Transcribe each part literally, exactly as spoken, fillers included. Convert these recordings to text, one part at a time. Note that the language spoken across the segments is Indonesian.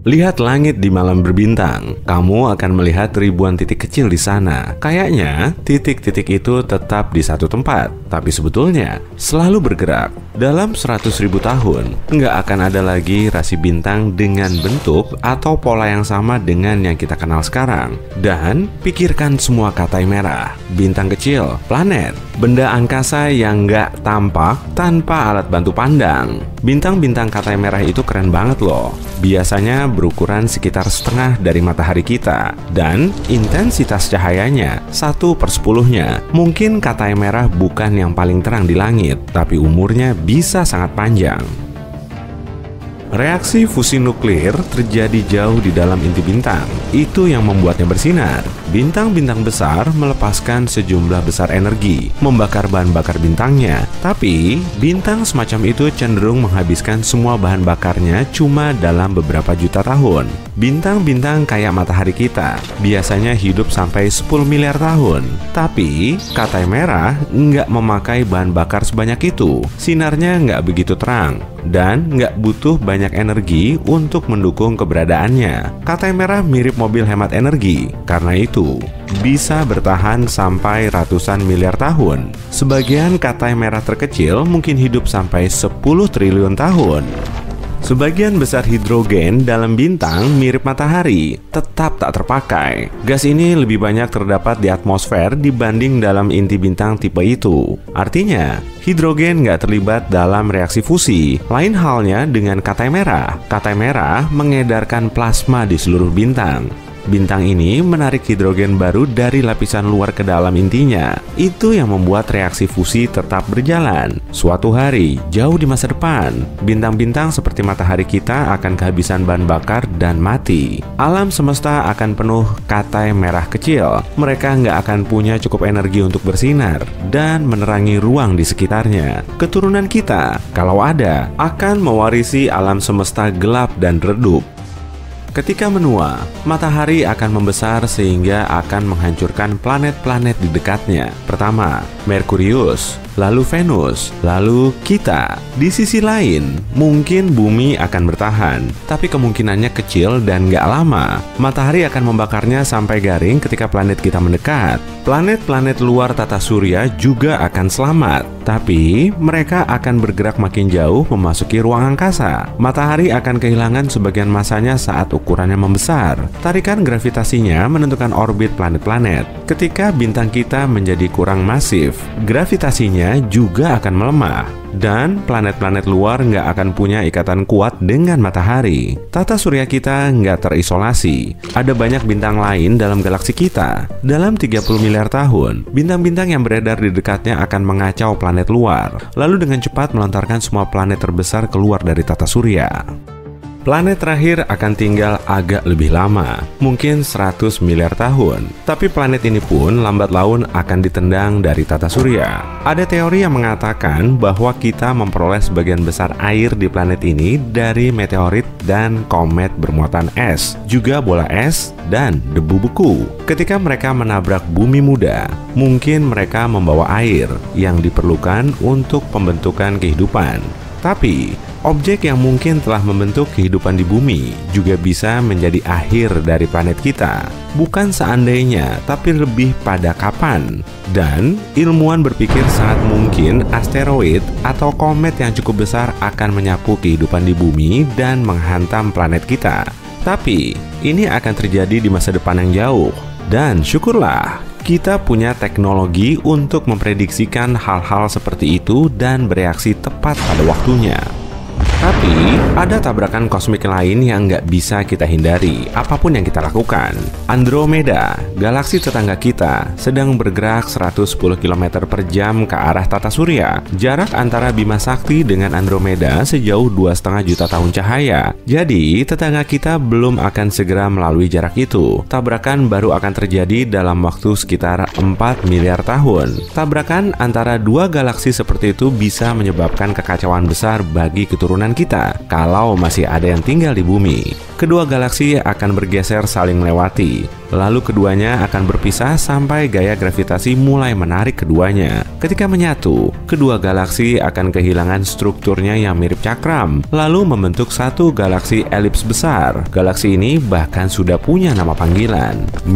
Lihat langit di malam berbintang. Kamu akan melihat ribuan titik kecil di sana. Kayaknya titik-titik itu tetap di satu tempat, tapi sebetulnya selalu bergerak. Dalam seratus ribu tahun, nggak akan ada lagi rasi bintang dengan bentuk atau pola yang sama dengan yang kita kenal sekarang. Dan pikirkan semua katai merah, bintang kecil, planet, benda angkasa yang nggak tampak tanpa alat bantu pandang. Bintang-bintang katai merah itu keren banget loh. Biasanya berukuran sekitar setengah dari matahari kita, dan intensitas cahayanya satu per sepuluhnya. Mungkin katai merah bukan yang paling terang di langit, tapi umurnya bisa sangat panjang. Reaksi fusi nuklir terjadi jauh di dalam inti bintang. Itu yang membuatnya bersinar. Bintang-bintang besar melepaskan sejumlah besar energi, membakar bahan bakar bintangnya. Tapi, bintang semacam itu cenderung menghabiskan semua bahan bakarnya cuma dalam beberapa juta tahun. Bintang-bintang kayak matahari kita biasanya hidup sampai sepuluh miliar tahun. Tapi, katai merah nggak memakai bahan bakar sebanyak itu. Sinarnya nggak begitu terang, dan nggak butuh banyak energi untuk mendukung keberadaannya. Katai merah mirip mobil hemat energi. Karena itu, bisa bertahan sampai ratusan miliar tahun. Sebagian katai merah terkecil mungkin hidup sampai sepuluh triliun tahun. Sebagian besar hidrogen dalam bintang mirip matahari, tetap tak terpakai. Gas ini lebih banyak terdapat di atmosfer dibanding dalam inti bintang tipe itu. Artinya, hidrogen nggak terlibat dalam reaksi fusi. Lain halnya dengan katai merah. Katai merah mengedarkan plasma di seluruh bintang. Bintang ini menarik hidrogen baru dari lapisan luar ke dalam intinya. Itu yang membuat reaksi fusi tetap berjalan. Suatu hari, jauh di masa depan, bintang-bintang seperti matahari kita akan kehabisan bahan bakar dan mati. Alam semesta akan penuh katai merah kecil. Mereka nggak akan punya cukup energi untuk bersinar dan menerangi ruang di sekitarnya. Keturunan kita, kalau ada, akan mewarisi alam semesta gelap dan redup. Ketika menua, matahari akan membesar sehingga akan menghancurkan planet-planet di dekatnya. Pertama, Merkurius, lalu Venus, lalu kita. Di sisi lain, mungkin bumi akan bertahan, tapi kemungkinannya kecil dan nggak lama. Matahari akan membakarnya sampai garing ketika planet kita mendekat. Planet-planet luar tata surya juga akan selamat, tapi mereka akan bergerak makin jauh memasuki ruang angkasa. Matahari akan kehilangan sebagian masanya saat ukurannya membesar. Tarikan gravitasinya menentukan orbit planet-planet. Ketika bintang kita menjadi kurang masif, gravitasinya juga akan melemah, dan planet-planet luar nggak akan punya ikatan kuat dengan matahari. Tata surya kita nggak terisolasi. Ada banyak bintang lain dalam galaksi kita. Dalam tiga puluh miliar tahun, bintang-bintang yang beredar di dekatnya akan mengacau planet luar, lalu dengan cepat melontarkan semua planet terbesar keluar dari tata surya. Planet terakhir akan tinggal agak lebih lama, mungkin seratus miliar tahun. Tapi planet ini pun lambat laun akan ditendang dari tata surya. Ada teori yang mengatakan bahwa kita memperoleh sebagian besar air di planet ini dari meteorit dan komet bermuatan es, juga bola es dan debu beku. Ketika mereka menabrak bumi muda, mungkin mereka membawa air yang diperlukan untuk pembentukan kehidupan. Tapi, objek yang mungkin telah membentuk kehidupan di bumi juga bisa menjadi akhir dari planet kita. Bukan seandainya, tapi lebih pada kapan. Dan ilmuwan berpikir sangat mungkin asteroid atau komet yang cukup besar akan menyapu kehidupan di bumi dan menghantam planet kita. Tapi, ini akan terjadi di masa depan yang jauh. Dan syukurlah, kita punya teknologi untuk memprediksikan hal-hal seperti itu dan bereaksi tepat pada waktunya. Tapi, ada tabrakan kosmik lain yang nggak bisa kita hindari, apapun yang kita lakukan. Andromeda, galaksi tetangga kita, sedang bergerak seratus sepuluh kilometer per jam ke arah tata surya. Jarak antara Bima Sakti dengan Andromeda sejauh dua koma lima juta tahun cahaya. Jadi, tetangga kita belum akan segera melalui jarak itu. Tabrakan baru akan terjadi dalam waktu sekitar empat miliar tahun. Tabrakan antara dua galaksi seperti itu bisa menyebabkan kekacauan besar bagi keturunan kemungkinan kita kalau masih ada yang tinggal di bumi. Kedua galaksi akan bergeser saling melewati, lalu keduanya akan berpisah sampai gaya gravitasi mulai menarik keduanya. Ketika menyatu, kedua galaksi akan kehilangan strukturnya yang mirip cakram, lalu membentuk satu galaksi elips besar. Galaksi ini bahkan sudah punya nama panggilan,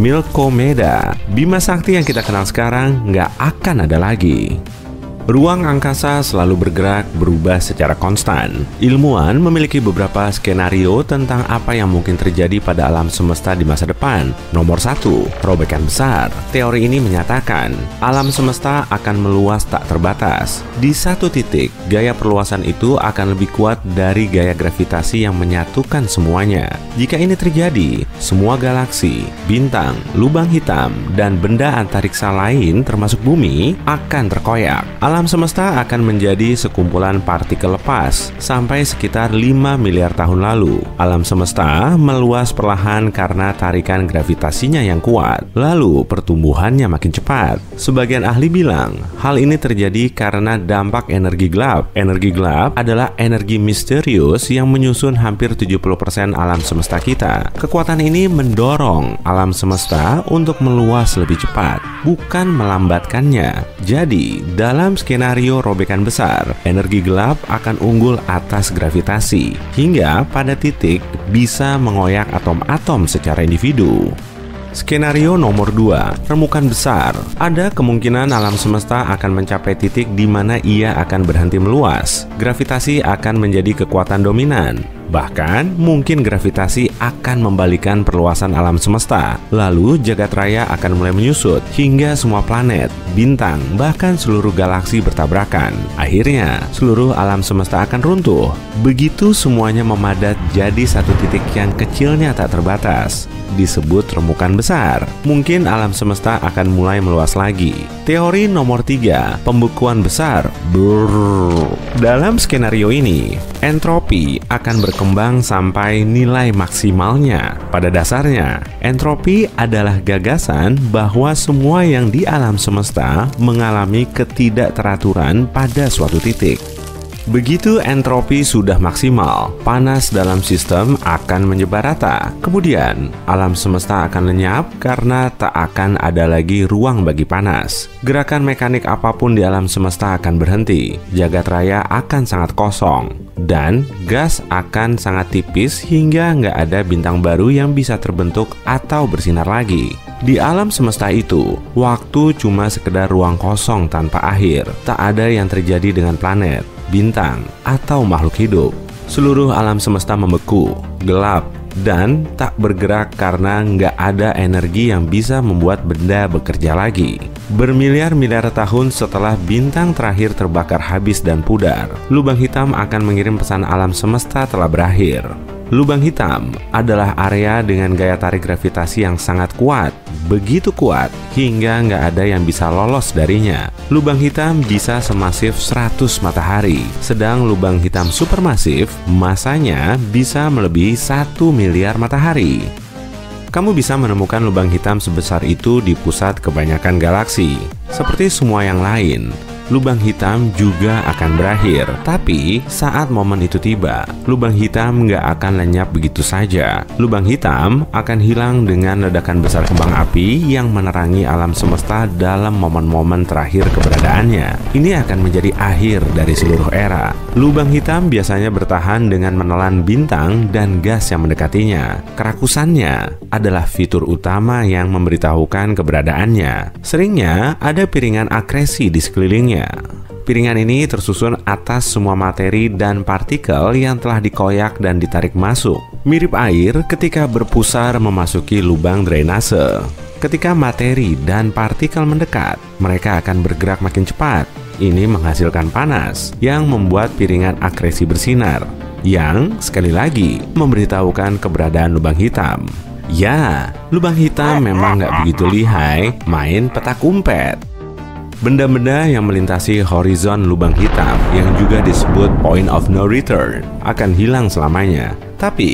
Milkomeda. Bima Sakti yang kita kenal sekarang nggak akan ada lagi. Ruang angkasa selalu bergerak berubah secara konstan. Ilmuwan memiliki beberapa skenario tentang apa yang mungkin terjadi pada alam semesta di masa depan. Nomor satu, robekan besar. Teori ini menyatakan alam semesta akan meluas tak terbatas. Di satu titik, gaya perluasan itu akan lebih kuat dari gaya gravitasi yang menyatukan semuanya. Jika ini terjadi, semua galaksi, bintang, lubang hitam, dan benda antariksa lain termasuk bumi akan terkoyak. Alam semesta akan menjadi sekumpulan partikel lepas sampai sekitar lima miliar tahun lalu. Alam semesta meluas perlahan karena tarikan gravitasinya yang kuat. Lalu pertumbuhannya makin cepat. Sebagian ahli bilang hal ini terjadi karena dampak energi gelap. Energi gelap adalah energi misterius yang menyusun hampir tujuh puluh persen alam semesta kita. Kekuatan ini mendorong alam semesta untuk meluas lebih cepat, bukan melambatkannya. Jadi, dalam skenario robekan besar, energi gelap akan unggul atas gravitasi, hingga pada titik bisa mengoyak atom-atom secara individu. Skenario nomor dua, remukan besar. Ada kemungkinan alam semesta akan mencapai titik di mana ia akan berhenti meluas. Gravitasi akan menjadi kekuatan dominan. Bahkan, mungkin gravitasi akan membalikan perluasan alam semesta. Lalu, jagat raya akan mulai menyusut hingga semua planet, bintang, bahkan seluruh galaksi bertabrakan. Akhirnya, seluruh alam semesta akan runtuh. Begitu semuanya memadat jadi satu titik yang kecilnya tak terbatas, disebut remukan besar. Mungkin alam semesta akan mulai meluas lagi. Teori nomor tiga, pembekuan besar. Brrr. Dalam skenario ini, entropi akan berkembang sampai nilai maksimalnya. Pada dasarnya, entropi adalah gagasan bahwa semua yang di alam semesta mengalami ketidakteraturan pada suatu titik. Begitu entropi sudah maksimal, panas dalam sistem akan menyebar rata. Kemudian, alam semesta akan lenyap karena tak akan ada lagi ruang bagi panas. Gerakan mekanik apapun di alam semesta akan berhenti. Jagat raya akan sangat kosong. Dan gas akan sangat tipis hingga nggak ada bintang baru yang bisa terbentuk atau bersinar lagi. Di alam semesta itu, waktu cuma sekedar ruang kosong tanpa akhir. Tak ada yang terjadi dengan planet, bintang, atau makhluk hidup. Seluruh alam semesta membeku, gelap, dan tak bergerak karena nggak ada energi yang bisa membuat benda bekerja lagi. Bermiliar-miliar tahun setelah bintang terakhir terbakar habis dan pudar, lubang hitam akan mengirim pesan alam semesta telah berakhir. Lubang hitam adalah area dengan gaya tarik gravitasi yang sangat kuat, begitu kuat hingga nggak ada yang bisa lolos darinya. Lubang hitam bisa semasif seratus matahari, sedang lubang hitam supermasif masanya bisa melebihi satu miliar matahari. Kamu bisa menemukan lubang hitam sebesar itu di pusat kebanyakan galaksi. Seperti semua yang lain, lubang hitam juga akan berakhir. Tapi saat momen itu tiba, lubang hitam nggak akan lenyap begitu saja. Lubang hitam akan hilang dengan ledakan besar kembang api yang menerangi alam semesta dalam momen-momen terakhir keberadaannya. Ini akan menjadi akhir dari seluruh era. Lubang hitam biasanya bertahan dengan menelan bintang dan gas yang mendekatinya. Kerakusannya adalah fitur utama yang memberitahukan keberadaannya. Seringnya ada piringan akresi di sekelilingnya. Piringan ini tersusun atas semua materi dan partikel yang telah dikoyak dan ditarik masuk. Mirip air ketika berpusar memasuki lubang drainase. Ketika materi dan partikel mendekat, mereka akan bergerak makin cepat. Ini menghasilkan panas yang membuat piringan akresi bersinar, yang sekali lagi memberitahukan keberadaan lubang hitam. Ya, lubang hitam memang nggak begitu lihai main petak umpet. Benda-benda yang melintasi horizon lubang hitam yang juga disebut point of no return akan hilang selamanya. Tapi,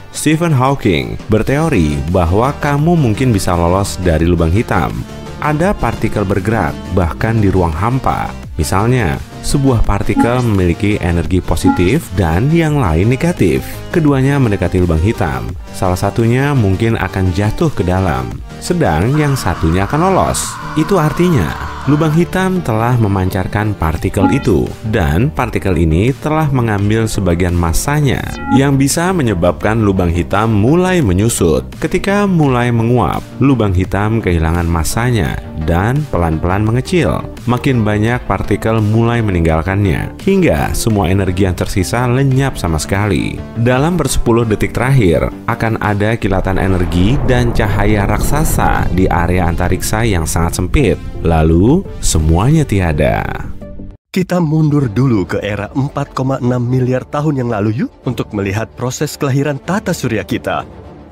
Stephen Hawking berteori bahwa kamu mungkin bisa lolos dari lubang hitam. Ada partikel bergerak bahkan di ruang hampa. Misalnya, sebuah partikel memiliki energi positif dan yang lain negatif. Keduanya mendekati lubang hitam. Salah satunya mungkin akan jatuh ke dalam, sedang yang satunya akan lolos. Itu artinya, lubang hitam telah memancarkan partikel itu, dan partikel ini telah mengambil sebagian massanya, yang bisa menyebabkan lubang hitam mulai menyusut. Ketika mulai menguap, lubang hitam kehilangan massanya dan pelan-pelan mengecil. Makin banyak partikel mulai meninggalkannya, hingga semua energi yang tersisa lenyap sama sekali. Dalam bersepuluh detik terakhir, akan ada kilatan energi dan cahaya raksasa di area antariksa yang sangat sempit. Lalu, semuanya tiada. Kita mundur dulu ke era empat koma enam miliar tahun yang lalu yuk, untuk melihat proses kelahiran tata surya kita.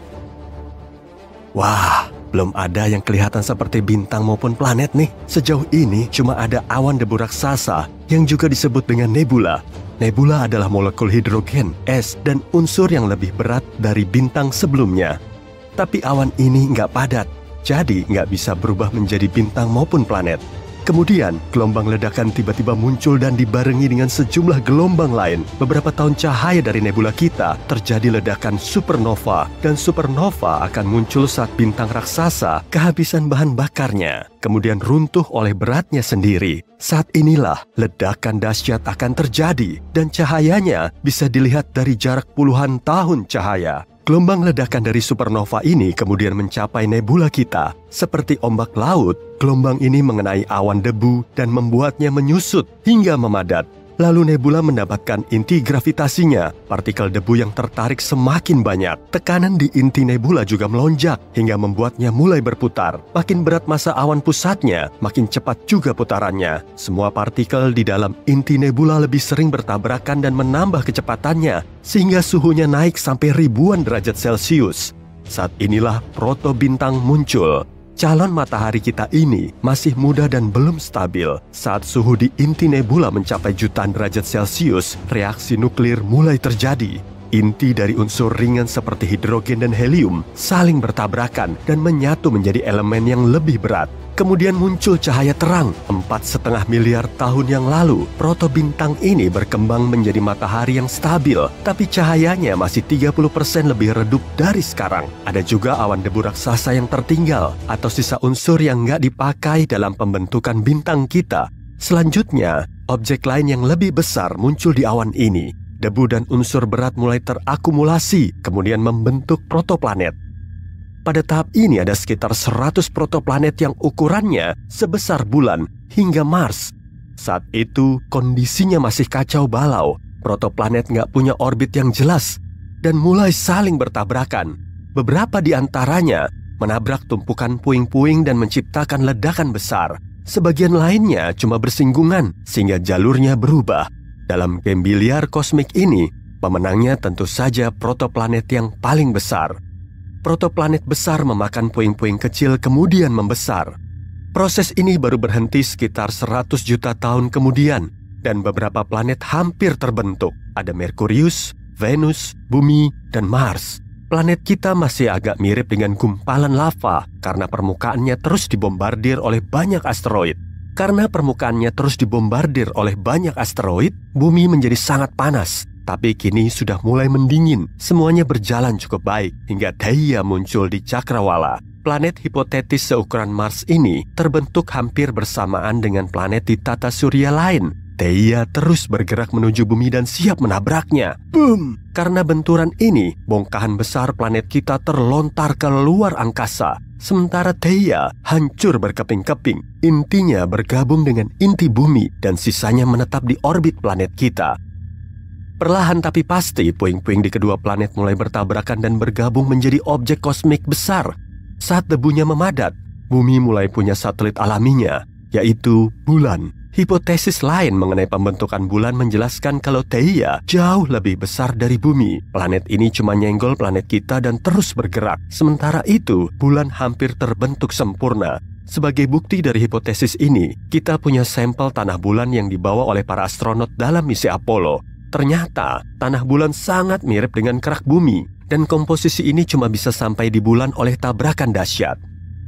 Wah, belum ada yang kelihatan seperti bintang maupun planet nih. Sejauh ini cuma ada awan debu raksasa yang juga disebut dengan nebula. Nebula adalah molekul hidrogen, es, dan unsur yang lebih berat dari bintang sebelumnya. Tapi awan ini nggak padat, jadi nggak bisa berubah menjadi bintang maupun planet. Kemudian, gelombang ledakan tiba-tiba muncul dan dibarengi dengan sejumlah gelombang lain. Beberapa tahun cahaya dari nebula kita, terjadi ledakan supernova. Dan supernova akan muncul saat bintang raksasa kehabisan bahan bakarnya, kemudian runtuh oleh beratnya sendiri. Saat inilah ledakan dahsyat akan terjadi, dan cahayanya bisa dilihat dari jarak puluhan tahun cahaya. Gelombang ledakan dari supernova ini kemudian mencapai nebula kita. Seperti ombak laut, gelombang ini mengenai awan debu dan membuatnya menyusut hingga memadat. Lalu nebula mendapatkan inti gravitasinya. Partikel debu yang tertarik semakin banyak. Tekanan di inti nebula juga melonjak hingga membuatnya mulai berputar. Makin berat massa awan pusatnya, makin cepat juga putarannya. Semua partikel di dalam inti nebula lebih sering bertabrakan dan menambah kecepatannya, sehingga suhunya naik sampai ribuan derajat Celcius. Saat inilah protobintang muncul. Calon matahari kita ini masih muda dan belum stabil. Saat suhu di inti nebula mencapai jutaan derajat Celcius, reaksi nuklir mulai terjadi. Inti dari unsur ringan seperti hidrogen dan helium saling bertabrakan dan menyatu menjadi elemen yang lebih berat. Kemudian muncul cahaya terang. Empat setengah miliar tahun yang lalu, protobintang ini berkembang menjadi matahari yang stabil, tapi cahayanya masih tiga puluh persen lebih redup dari sekarang. Ada juga awan debu raksasa yang tertinggal, atau sisa unsur yang nggak dipakai dalam pembentukan bintang kita. Selanjutnya, objek lain yang lebih besar muncul di awan ini. Debu dan unsur berat mulai terakumulasi, kemudian membentuk protoplanet. Pada tahap ini ada sekitar seratus protoplanet yang ukurannya sebesar bulan hingga Mars. Saat itu kondisinya masih kacau balau. Protoplanet nggak punya orbit yang jelas dan mulai saling bertabrakan. Beberapa di antaranya menabrak tumpukan puing-puing dan menciptakan ledakan besar. Sebagian lainnya cuma bersinggungan sehingga jalurnya berubah. Dalam game biliar kosmik ini, pemenangnya tentu saja protoplanet yang paling besar. Protoplanet besar memakan puing-puing kecil kemudian membesar. Proses ini baru berhenti sekitar seratus juta tahun kemudian, dan beberapa planet hampir terbentuk. Ada Merkurius, Venus, Bumi, dan Mars. Planet kita masih agak mirip dengan gumpalan lava karena permukaannya terus dibombardir oleh banyak asteroid. Karena permukaannya terus dibombardir oleh banyak asteroid, Bumi menjadi sangat panas. Tapi kini sudah mulai mendingin, semuanya berjalan cukup baik, hingga Theia muncul di Cakrawala. Planet hipotetis seukuran Mars ini terbentuk hampir bersamaan dengan planet di tata surya lain. Theia terus bergerak menuju Bumi dan siap menabraknya. Boom! Karena benturan ini, bongkahan besar planet kita terlontar ke luar angkasa. Sementara Theia hancur berkeping-keping. Intinya bergabung dengan inti Bumi dan sisanya menetap di orbit planet kita. Perlahan tapi pasti, puing-puing di kedua planet mulai bertabrakan dan bergabung menjadi objek kosmik besar. Saat debunya memadat, Bumi mulai punya satelit alaminya, yaitu bulan. Hipotesis lain mengenai pembentukan bulan menjelaskan kalau Theia jauh lebih besar dari Bumi. Planet ini cuma nyenggol planet kita dan terus bergerak. Sementara itu, bulan hampir terbentuk sempurna. Sebagai bukti dari hipotesis ini, kita punya sampel tanah bulan yang dibawa oleh para astronot dalam misi Apollo. Ternyata, tanah bulan sangat mirip dengan kerak Bumi. dan komposisi ini cuma bisa sampai di bulan oleh tabrakan dahsyat.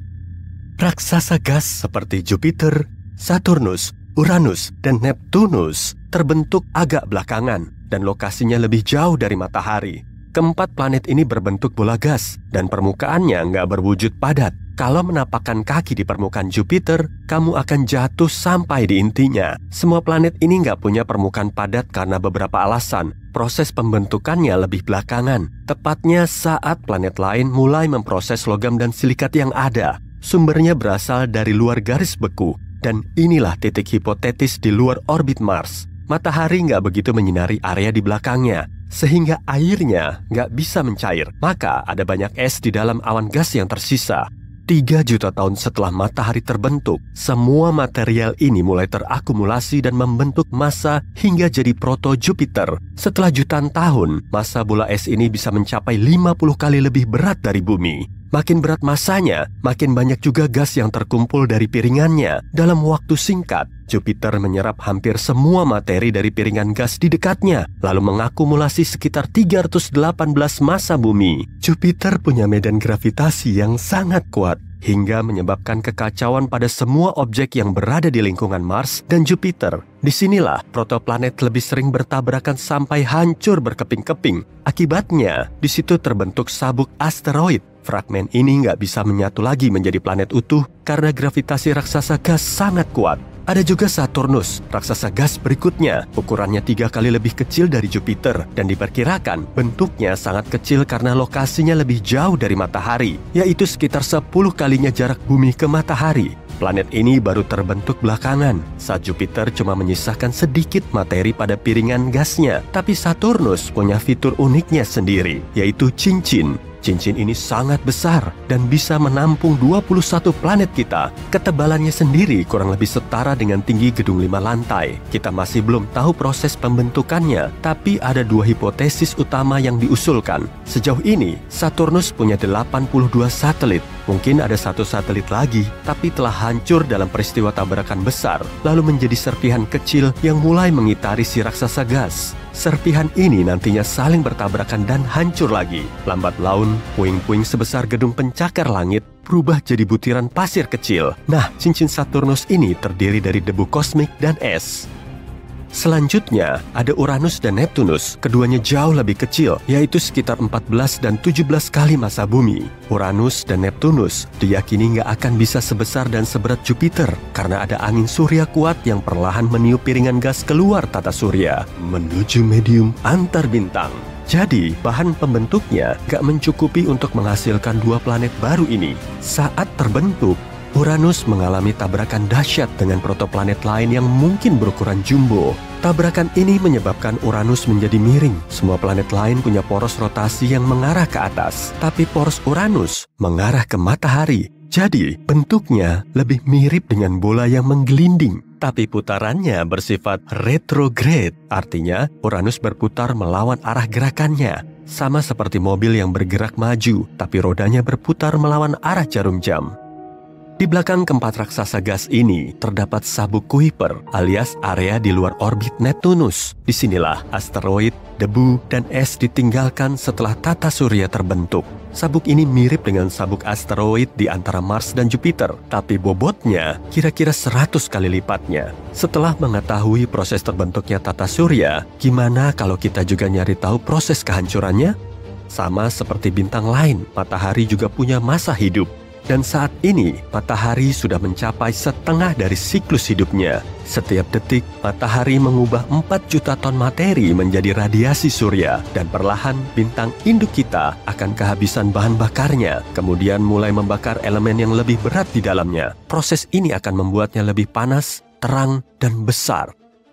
Raksasa gas seperti Jupiter, Saturnus, Uranus, dan Neptunus terbentuk agak belakangan dan lokasinya lebih jauh dari matahari. Keempat planet ini berbentuk bola gas dan permukaannya nggak berwujud padat. Kalau menapakkan kaki di permukaan Jupiter, kamu akan jatuh sampai di intinya. Semua planet ini nggak punya permukaan padat karena beberapa alasan. Proses pembentukannya lebih belakangan, tepatnya saat planet lain mulai memproses logam dan silikat yang ada. Sumbernya berasal dari luar garis beku, dan inilah titik hipotetis di luar orbit Mars. Matahari nggak begitu menyinari area di belakangnya, sehingga airnya nggak bisa mencair. Maka ada banyak es di dalam awan gas yang tersisa. Tiga juta tahun setelah matahari terbentuk, semua material ini mulai terakumulasi dan membentuk massa hingga jadi proto-Jupiter. Setelah jutaan tahun, massa bola es ini bisa mencapai lima puluh kali lebih berat dari bumi. Makin berat massanya, makin banyak juga gas yang terkumpul dari piringannya. Dalam waktu singkat, Jupiter menyerap hampir semua materi dari piringan gas di dekatnya, lalu mengakumulasi sekitar tiga ratus delapan belas massa bumi. Jupiter punya medan gravitasi yang sangat kuat, hingga menyebabkan kekacauan pada semua objek yang berada di lingkungan Mars dan Jupiter. Disinilah protoplanet lebih sering bertabrakan sampai hancur berkeping-keping. Akibatnya, di situ terbentuk sabuk asteroid. Fragmen ini nggak bisa menyatu lagi menjadi planet utuh karena gravitasi raksasa gas sangat kuat. Ada juga Saturnus, raksasa gas berikutnya. Ukurannya tiga kali lebih kecil dari Jupiter dan diperkirakan bentuknya sangat kecil karena lokasinya lebih jauh dari matahari, yaitu sekitar sepuluh kalinya jarak bumi ke matahari. Planet ini baru terbentuk belakangan saat Jupiter cuma menyisakan sedikit materi pada piringan gasnya. Tapi Saturnus punya fitur uniknya sendiri, yaitu cincin. Cincin ini sangat besar dan bisa menampung dua puluh satu planet kita. Ketebalannya sendiri kurang lebih setara dengan tinggi gedung lima lantai. Kita masih belum tahu proses pembentukannya, tapi ada dua hipotesis utama yang diusulkan. Sejauh ini, Saturnus punya delapan puluh dua satelit. Mungkin ada satu satelit lagi, tapi telah hancur dalam peristiwa tabrakan besar, lalu menjadi serpihan kecil yang mulai mengitari si raksasa gas. Serpihan ini nantinya saling bertabrakan dan hancur lagi. Lambat laun, puing-puing sebesar gedung pencakar langit berubah jadi butiran pasir kecil. Nah, cincin Saturnus ini terdiri dari debu kosmik dan es. Selanjutnya, ada Uranus dan Neptunus. Keduanya jauh lebih kecil, yaitu sekitar empat belas dan tujuh belas kali massa bumi. Uranus dan Neptunus diyakini nggak akan bisa sebesar dan seberat Jupiter karena ada angin surya kuat yang perlahan meniup piringan gas keluar tata surya menuju medium antar bintang. Jadi, bahan pembentuknya nggak mencukupi untuk menghasilkan dua planet baru ini. Saat terbentuk, Uranus mengalami tabrakan dahsyat dengan protoplanet lain yang mungkin berukuran jumbo. Tabrakan ini menyebabkan Uranus menjadi miring. Semua planet lain punya poros rotasi yang mengarah ke atas, tapi poros Uranus mengarah ke matahari. Jadi, bentuknya lebih mirip dengan bola yang menggelinding. Tapi putarannya bersifat retrograde, artinya Uranus berputar melawan arah gerakannya. Sama seperti mobil yang bergerak maju, tapi rodanya berputar melawan arah jarum jam. Di belakang keempat raksasa gas ini terdapat sabuk Kuiper alias area di luar orbit Neptunus. Disinilah asteroid, debu, dan es ditinggalkan setelah tata surya terbentuk. Sabuk ini mirip dengan sabuk asteroid di antara Mars dan Jupiter, tapi bobotnya kira-kira seratus kali lipatnya. Setelah mengetahui proses terbentuknya tata surya, gimana kalau kita juga nyari tahu proses kehancurannya? Sama seperti bintang lain, matahari juga punya masa hidup. Dan saat ini, matahari sudah mencapai setengah dari siklus hidupnya. Setiap detik, matahari mengubah empat juta ton materi menjadi radiasi surya. Dan perlahan, bintang induk kita akan kehabisan bahan bakarnya. Kemudian mulai membakar elemen yang lebih berat di dalamnya. Proses ini akan membuatnya lebih panas, terang, dan besar.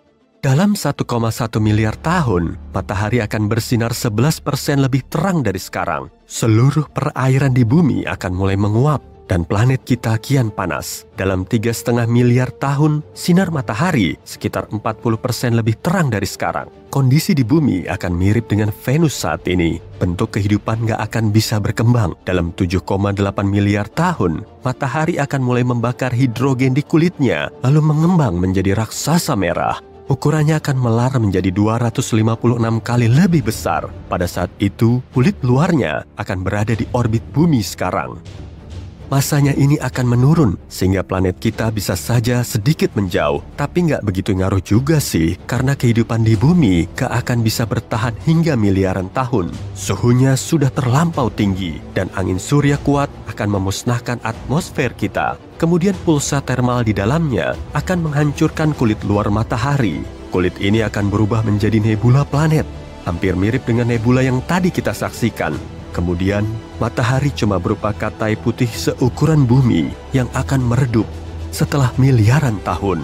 Dalam satu koma satu miliar tahun, matahari akan bersinar sebelas persen lebih terang dari sekarang. Seluruh perairan di bumi akan mulai menguap dan planet kita kian panas. Dalam tiga setengah miliar tahun, sinar matahari sekitar empat puluh persen lebih terang dari sekarang. Kondisi di bumi akan mirip dengan Venus saat ini. Bentuk kehidupan nggak akan bisa berkembang. Dalam tujuh koma delapan miliar tahun, matahari akan mulai membakar hidrogen di kulitnya, lalu mengembang menjadi raksasa merah. ukurannya akan melar menjadi dua ratus lima puluh enam kali lebih besar. Pada saat itu, kulit luarnya akan berada di orbit bumi sekarang. Masanya ini akan menurun, sehingga planet kita bisa saja sedikit menjauh. Tapi nggak begitu ngaruh juga sih, karena kehidupan di bumi gak akan bisa bertahan hingga miliaran tahun. Suhunya sudah terlampau tinggi, dan angin surya kuat akan memusnahkan atmosfer kita. Kemudian pulsa termal di dalamnya akan menghancurkan kulit luar matahari. Kulit ini akan berubah menjadi nebula planet, hampir mirip dengan nebula yang tadi kita saksikan. Kemudian, matahari cuma berupa katai putih seukuran bumi yang akan meredup setelah miliaran tahun.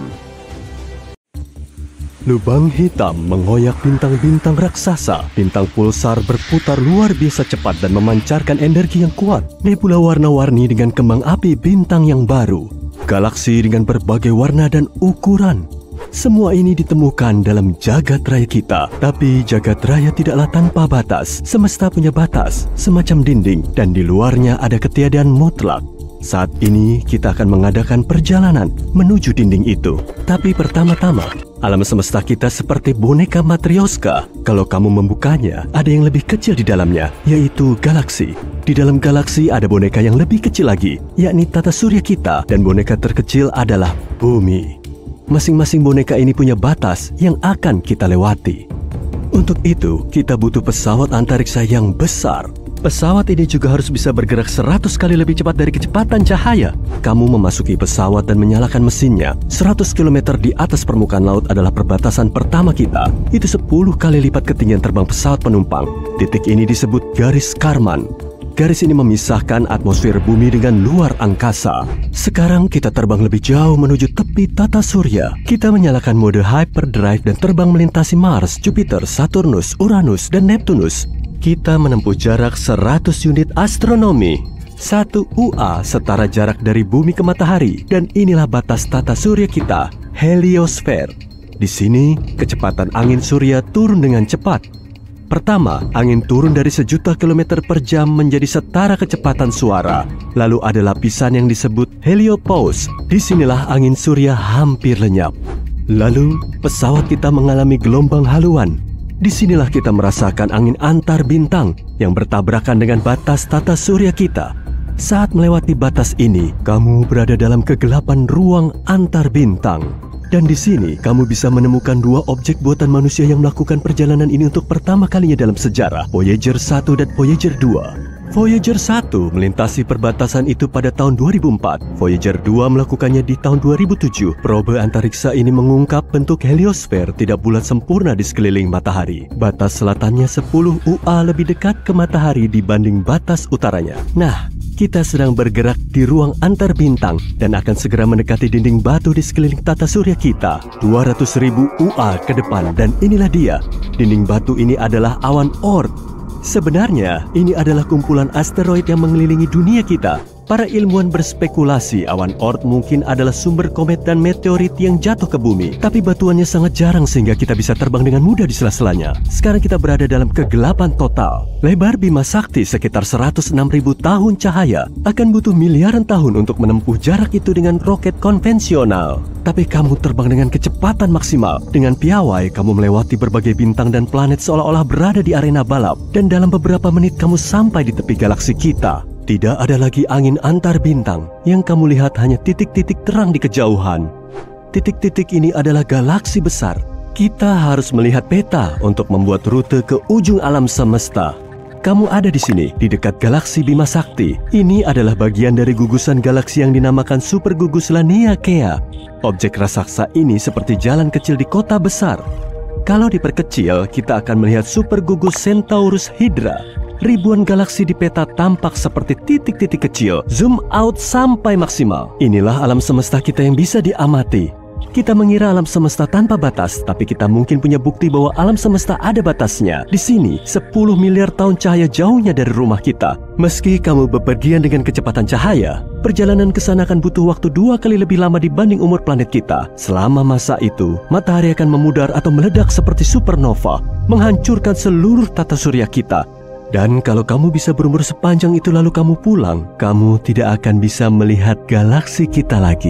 Lubang hitam mengoyak bintang-bintang raksasa. Bintang pulsar berputar luar biasa cepat dan memancarkan energi yang kuat. Nebula warna-warni dengan kembang api bintang yang baru. Galaksi dengan berbagai warna dan ukuran. Semua ini ditemukan dalam jagat raya kita. Tapi jagat raya tidaklah tanpa batas. Semesta punya batas, semacam dinding, dan di luarnya ada ketiadaan mutlak. Saat ini kita akan mengadakan perjalanan menuju dinding itu. Tapi pertama-tama, alam semesta kita seperti boneka Matryoshka. Kalau kamu membukanya, ada yang lebih kecil di dalamnya, yaitu galaksi. Di dalam galaksi ada boneka yang lebih kecil lagi, yakni tata surya kita, dan boneka terkecil adalah bumi. Masing-masing boneka ini punya batas yang akan kita lewati. Untuk itu, kita butuh pesawat antariksa yang besar. Pesawat ini juga harus bisa bergerak seratus kali lebih cepat dari kecepatan cahaya. Kamu memasuki pesawat dan menyalakan mesinnya. seratus kilometer di atas permukaan laut adalah perbatasan pertama kita. Itu sepuluh kali lipat ketinggian terbang pesawat penumpang. Titik ini disebut garis Kármán. Garis ini memisahkan atmosfer bumi dengan luar angkasa. Sekarang kita terbang lebih jauh menuju tepi tata surya. Kita menyalakan mode hyperdrive dan terbang melintasi Mars, Jupiter, Saturnus, Uranus, dan Neptunus. Kita menempuh jarak seratus unit astronomi. Satu U A setara jarak dari bumi ke matahari. Dan inilah batas tata surya kita, heliosfer. Di sini, kecepatan angin surya turun dengan cepat. Pertama, angin turun dari sejuta kilometer per jam menjadi setara kecepatan suara. Lalu ada lapisan yang disebut heliopause. Disinilah angin surya hampir lenyap. Lalu, pesawat kita mengalami gelombang haluan. Disinilah kita merasakan angin antar bintang yang bertabrakan dengan batas tata surya kita. Saat melewati batas ini, kamu berada dalam kegelapan ruang antar bintang. Dan di sini, kamu bisa menemukan dua objek buatan manusia yang melakukan perjalanan ini untuk pertama kalinya dalam sejarah, Voyager satu dan Voyager dua. Voyager satu melintasi perbatasan itu pada tahun dua ribu empat. Voyager dua melakukannya di tahun dua ribu tujuh. Probe antariksa ini mengungkap bentuk heliosfer tidak bulat sempurna di sekeliling matahari. Batas selatannya sepuluh U A lebih dekat ke matahari dibanding batas utaranya. Nah, kita sedang bergerak di ruang antar bintang dan akan segera mendekati dinding batu di sekeliling tata surya kita. dua ratus ribu U A ke depan, dan inilah dia. Dinding batu ini adalah awan Oort. Sebenarnya, ini adalah kumpulan asteroid yang mengelilingi dunia kita. Para ilmuwan berspekulasi awan Oort mungkin adalah sumber komet dan meteorit yang jatuh ke bumi. Tapi batuannya sangat jarang sehingga kita bisa terbang dengan mudah di sela-selanya. Sekarang kita berada dalam kegelapan total. Lebar Bima Sakti sekitar seratus enam ribu tahun cahaya. Akan butuh miliaran tahun untuk menempuh jarak itu dengan roket konvensional. Tapi kamu terbang dengan kecepatan maksimal. Dengan piawai, kamu melewati berbagai bintang dan planet seolah-olah berada di arena balap. Dan dalam beberapa menit kamu sampai di tepi galaksi kita. Tidak ada lagi angin antar bintang. Yang kamu lihat hanya titik-titik terang di kejauhan. Titik-titik ini adalah galaksi besar. Kita harus melihat peta untuk membuat rute ke ujung alam semesta. Kamu ada di sini, di dekat galaksi Bima Sakti. Ini adalah bagian dari gugusan galaksi yang dinamakan Super Gugus Laniakea. Objek raksasa ini seperti jalan kecil di kota besar. Kalau diperkecil, kita akan melihat Super Gugus Centaurus Hydra. Ribuan galaksi di peta tampak seperti titik-titik kecil. Zoom out sampai maksimal. Inilah alam semesta kita yang bisa diamati. Kita mengira alam semesta tanpa batas, tapi kita mungkin punya bukti bahwa alam semesta ada batasnya. Di sini, sepuluh miliar tahun cahaya jauhnya dari rumah kita. Meski kamu bepergian dengan kecepatan cahaya, perjalanan ke sana akan butuh waktu dua kali lebih lama dibanding umur planet kita. Selama masa itu, matahari akan memudar atau meledak seperti supernova, menghancurkan seluruh tata surya kita. Dan kalau kamu bisa berumur sepanjang itu lalu kamu pulang, kamu tidak akan bisa melihat galaksi kita lagi.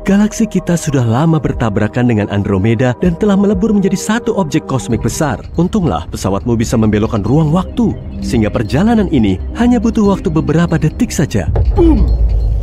Galaksi kita sudah lama bertabrakan dengan Andromeda dan telah melebur menjadi satu objek kosmik besar. Untunglah pesawatmu bisa membelokkan ruang waktu, sehingga perjalanan ini hanya butuh waktu beberapa detik saja. Boom!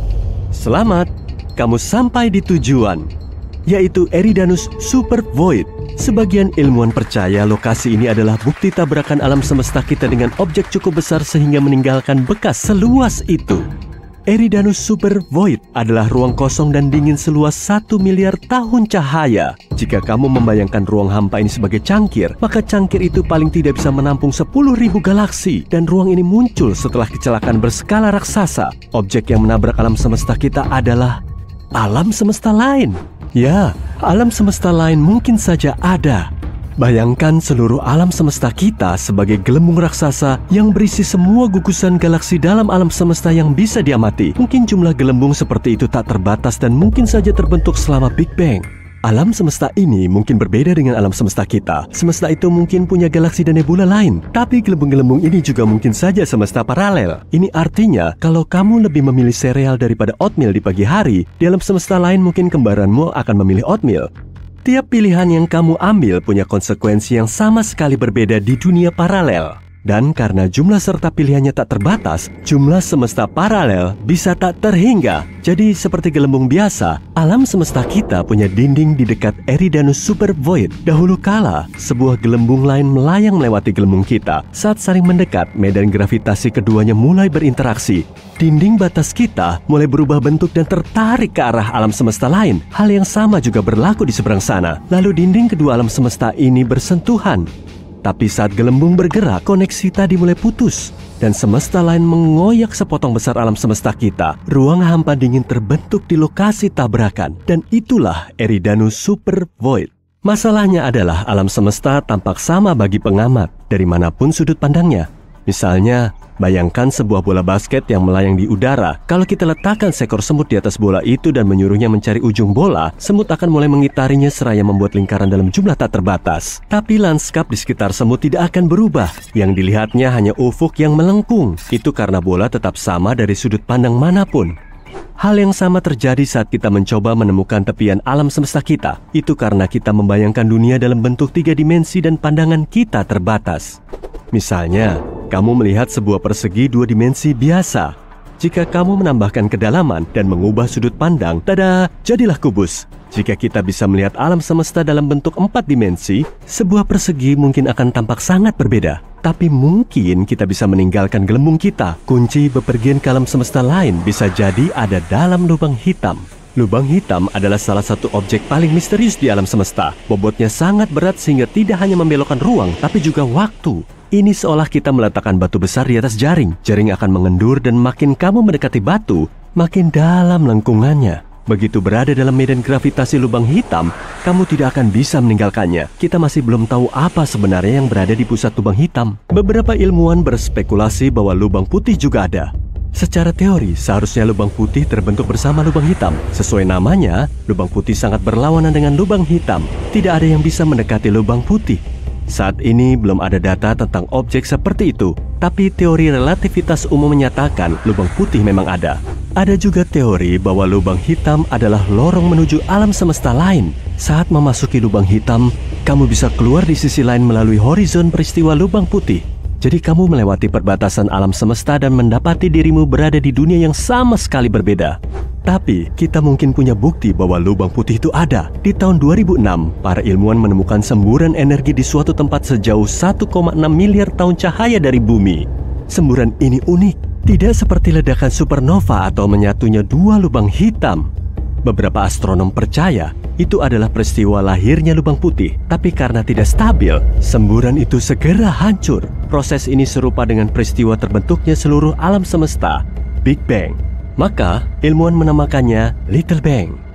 Selamat, kamu sampai di tujuan, yaitu Eridanus Super Void. Sebagian ilmuwan percaya lokasi ini adalah bukti tabrakan alam semesta kita dengan objek cukup besar sehingga meninggalkan bekas seluas itu. Eridanus Super Void adalah ruang kosong dan dingin seluas satu miliar tahun cahaya. Jika kamu membayangkan ruang hampa ini sebagai cangkir, maka cangkir itu paling tidak bisa menampung sepuluh ribu galaksi. Dan ruang ini muncul setelah kecelakaan berskala raksasa. Objek yang menabrak alam semesta kita adalah alam semesta lain. Ya, alam semesta lain mungkin saja ada. Bayangkan seluruh alam semesta kita sebagai gelembung raksasa yang berisi semua gugusan galaksi dalam alam semesta yang bisa diamati. Mungkin jumlah gelembung seperti itu tak terbatas dan mungkin saja terbentuk selama Big Bang. Alam semesta ini mungkin berbeda dengan alam semesta kita. Semesta itu mungkin punya galaksi dan nebula lain. Tapi gelembung-gelembung ini juga mungkin saja semesta paralel. Ini artinya kalau kamu lebih memilih sereal daripada oatmeal di pagi hari, di alam semesta lain mungkin kembaranmu akan memilih oatmeal. Tiap pilihan yang kamu ambil punya konsekuensi yang sama sekali berbeda di dunia paralel. Dan karena jumlah serta pilihannya tak terbatas, jumlah semesta paralel bisa tak terhingga. Jadi seperti gelembung biasa, alam semesta kita punya dinding di dekat Eridanus Super Void. Dahulu kala, sebuah gelembung lain melayang melewati gelembung kita. Saat saling mendekat, medan gravitasi keduanya mulai berinteraksi. Dinding batas kita mulai berubah bentuk dan tertarik ke arah alam semesta lain. Hal yang sama juga berlaku di seberang sana. Lalu dinding kedua alam semesta ini bersentuhan. Tapi saat gelembung bergerak, koneksi tadi mulai putus. Dan semesta lain mengoyak sepotong besar alam semesta kita. Ruang hampa dingin terbentuk di lokasi tabrakan. Dan itulah Eridanus Super Void. Masalahnya adalah alam semesta tampak sama bagi pengamat dari manapun sudut pandangnya. Misalnya, bayangkan sebuah bola basket yang melayang di udara. Kalau kita letakkan seekor semut di atas bola itu dan menyuruhnya mencari ujung bola, semut akan mulai mengitarinya seraya membuat lingkaran dalam jumlah tak terbatas. Tapi lanskap di sekitar semut tidak akan berubah. Yang dilihatnya hanya ufuk yang melengkung. Itu karena bola tetap sama dari sudut pandang manapun. Hal yang sama terjadi saat kita mencoba menemukan tepian alam semesta kita. Itu karena kita membayangkan dunia dalam bentuk tiga dimensi dan pandangan kita terbatas. Misalnya, kamu melihat sebuah persegi dua dimensi biasa. Jika kamu menambahkan kedalaman dan mengubah sudut pandang, tada, jadilah kubus. Jika kita bisa melihat alam semesta dalam bentuk empat dimensi, sebuah persegi mungkin akan tampak sangat berbeda. Tapi mungkin kita bisa meninggalkan gelembung kita. Kunci bepergian ke alam semesta lain bisa jadi ada dalam lubang hitam. Lubang hitam adalah salah satu objek paling misterius di alam semesta. Bobotnya sangat berat sehingga tidak hanya membelokkan ruang, tapi juga waktu. Ini seolah kita meletakkan batu besar di atas jaring. Jaring akan mengendur dan makin kamu mendekati batu, makin dalam lengkungannya. Begitu berada dalam medan gravitasi lubang hitam, kamu tidak akan bisa meninggalkannya. Kita masih belum tahu apa sebenarnya yang berada di pusat lubang hitam. Beberapa ilmuwan berspekulasi bahwa lubang putih juga ada. Secara teori, seharusnya lubang putih terbentuk bersama lubang hitam. Sesuai namanya, lubang putih sangat berlawanan dengan lubang hitam. Tidak ada yang bisa mendekati lubang putih. Saat ini belum ada data tentang objek seperti itu, tapi teori relativitas umum menyatakan lubang putih memang ada. Ada juga teori bahwa lubang hitam adalah lorong menuju alam semesta lain. Saat memasuki lubang hitam, kamu bisa keluar di sisi lain melalui horizon peristiwa lubang putih. Jadi kamu melewati perbatasan alam semesta dan mendapati dirimu berada di dunia yang sama sekali berbeda. Tapi kita mungkin punya bukti bahwa lubang putih itu ada. Di tahun dua ribu enam, para ilmuwan menemukan semburan energi di suatu tempat sejauh satu koma enam miliar tahun cahaya dari bumi. Semburan ini unik, tidak seperti ledakan supernova atau menyatunya dua lubang hitam. Beberapa astronom percaya itu adalah peristiwa lahirnya lubang putih. Tapi karena tidak stabil, semburan itu segera hancur. Proses ini serupa dengan peristiwa terbentuknya seluruh alam semesta, Big Bang. Maka, ilmuwan menamakannya Little Bang.